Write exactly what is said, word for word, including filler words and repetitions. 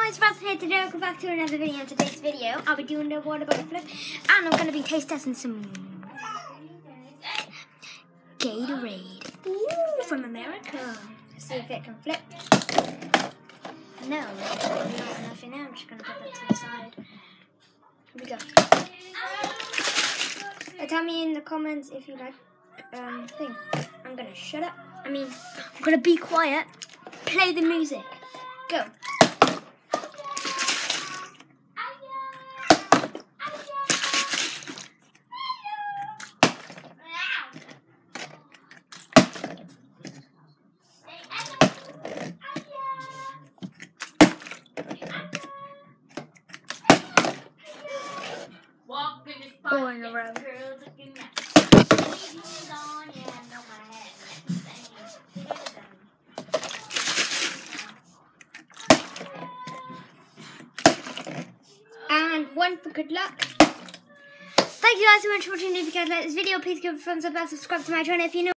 it's Russ here today. Welcome back to another video. In today's video, I'll be doing the water bottle flip, and I'm going to be taste testing some Gatorade Ooh, from America. Let's see if it can flip. No, not nothing now. I'm just going to put that to the side. Here we go. Uh, tell me in the comments if you like um thing. I'm going to shut up. I mean, I'm going to be quiet. Play the music. Go. Four in a row. And one for good luck. Thank you guys so much for watching. If you guys like this video, please give it a thumbs up and subscribe to my channel if you know.